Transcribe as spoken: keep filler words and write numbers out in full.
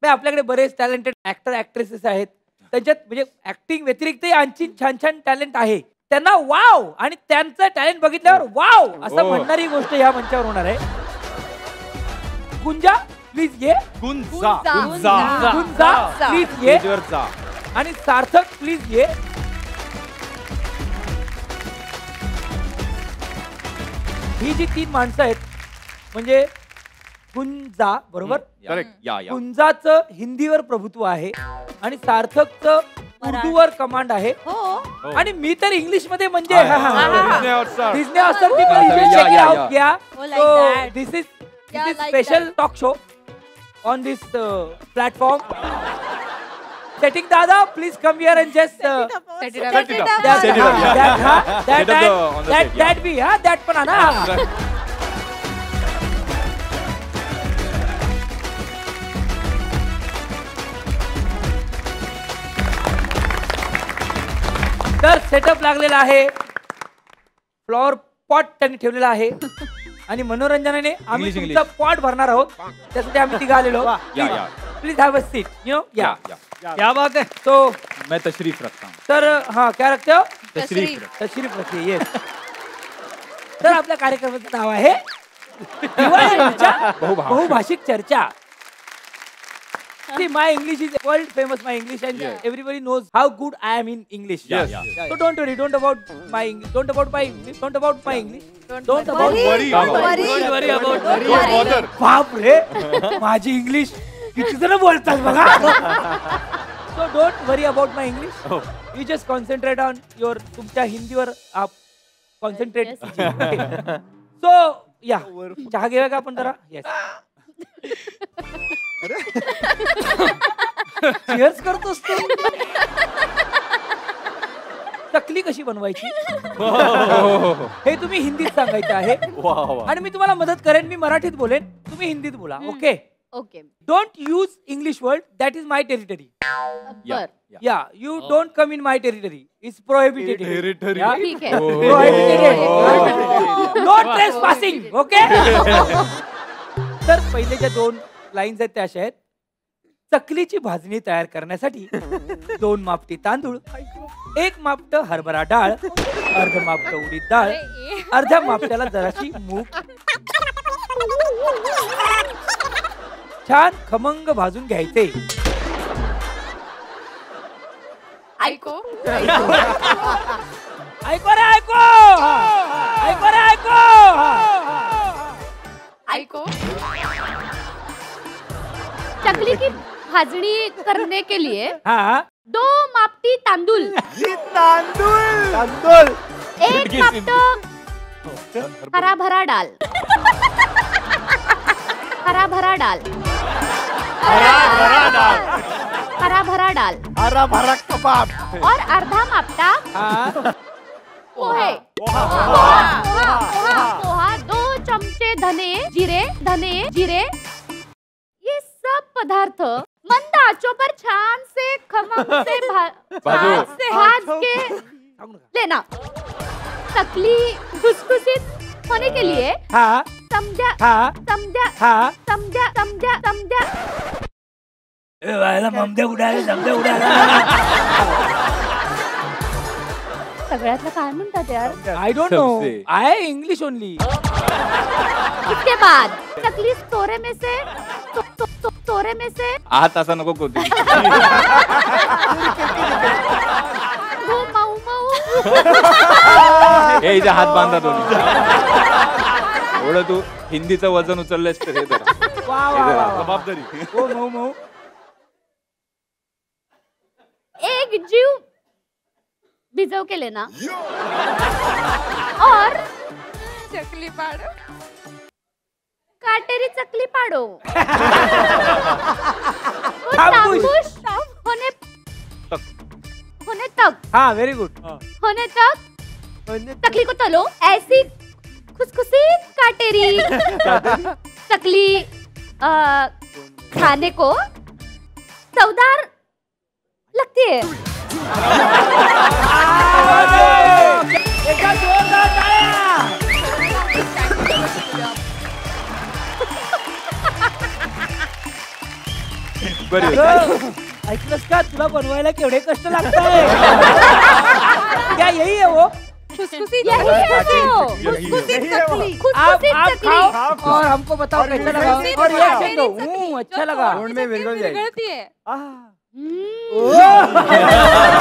नाही आपल्याकडे बरेच टॅलेंटेड ऍक्टर ऍक्ट्रेसेस आहेत त्यांच्यात म्हणजे ऍक्टिंग व्यतिरिक्तही आणखी छान छान टॅलेंट आहे त्यांना वाव आणि त्यांचं टॅलेंट बघितल्यावर वाव असं म्हणणारी गोष्ट या मंचावर होणार आहे. गुंजा प्लीज ये. गुंजा गुंजा गुंजा प्लीज ये. आणि सार्थक प्लीज ये. ही जी तीन माणसं आहेत म्हणजे गुंजा बरोबर गुंजाचं हिंदीवर प्रभुत्व आहे आणि सार्थकचं उर्दूवर कमांड आहे आणि मी तर इंग्लिश मध्ये म्हणजे Disney Oscar this is special talk show on this platform. Setting दादा please come here and just set it up. That that that be हा दॅट पण ना. तर सेटअप लागलेला आहे. फ्लॉवर पॉट त्यांनी ठेवलेला आहे आणि मनोरंजनाने आम्ही तुमचा पॉट भरणार आहोत त्यासाठी आम्ही तिघ आलेलो. Please have a seat you know. या क्या बात है. तो मैं तशरीफ रखता हूँ. तर हाँ क्या रखते हो. तशरीफ तशरीफ रखिए. येस. तर आपल्या कार्यक्रमाचं नाव आहे बहुभाषिक चर्चा. See, my English is world famous. My English and yeah. everybody knows how good I am in English. Yes. Yeah, yeah. So don't worry, don't about my English, don't about my English, don't about my English, don't, don't about about worry, don't worry, don't worry about don't bother. बाप रे, माझी English किती जण बोलतात बघा. So don't worry about my English. Oh. You just concentrate on your तुमच्या हिंदीवर आप concentrate. Yes. Okay. So yeah, चहा घेऊया का आपण जरा. Yes. चीयर्स करतोस तू. चकली कशी बनवायची हे तुम्ही हिंदीत सांगायचं आहे आणि मी तुम्हाला मदत करेन. मी मराठीत बोलेन तुम्ही हिंदीत बोला. Okay okay. Don't use English word that is my territory. या you don't come in my territory. It's prohibited. ठीक आहे. प्रोहिबिटेड. No trespassing. ओके. तर पहिले ज्या दोन लाईन्स आहेत त्या अशा आहेत. चकलीची भाजणी तयार करण्यासाठी दोन मापटी तांदूळ, एक मापट हरभरा डाळ, अर्ध मापट उडीद डाळ, अर्ध्या मापट्याला जराशी मूग छान खमंग भाजून घ्यायचे. ऐको ऐको रे ऐको ऐको रे ऐको ऐको. चकली की भाजनी करने के लिए हाँ दो मापटी तांदूल तांदूल तांदूल एक मापट हरा भरा डाल हरा भरा डाल हरा भरा डाल हरा भरा डाल हरा भरा कबाब और अर्धा मापटा पोहे. पोहा पोहा पोहा. दो चमचे धने जीरे धने जीरे ये सब पदार्थ मंद आंचों पर छान से खमंग से छान से भाज के लेना. चकली खुसखुशीत होने के लिए हाँ समझा हाँ समझा हाँ समझा समझा समझा. ममदे उडाले समदे उडाले. सगळ्यातलं काय म्हणतात यार. I don't know. I English only. इसके बाद चकली तोरे में से तो, तो, तो, तोरे में से आत असा नको कोती. वो माऊ माऊ. हे इथे हात बांधा दोन्ही. एवढं तू हिंदीचं वजन उचललंस तर हे जरा जबाबदारी. ओ मऊ मऊ. एक जीव भिजव के लेना और चकली पाडो. काटेरी चकली पाडो. तांबूश होने होने तक. हाँ वेरी गुड. होने तक चकली को तलो. ऐसी खुसखुशीत काटेरी चकली खाने को चवदार लगती है. बरी होती. अगं, ऐकलंस का तुला बनवायला केवढे कष्ट लागताय. क्या यही है वो खुसखुसी यही है वो. खुसखुसी चकली. आप खुसखुसी आप चकली. खाओ और हमको बताओ और कैसा विंगल लगा चकली और खाओ. रिएक्शन दो. हम्म, अच्छा लगा. तोंड में विरघळ जाएगी. हम्म. ओह.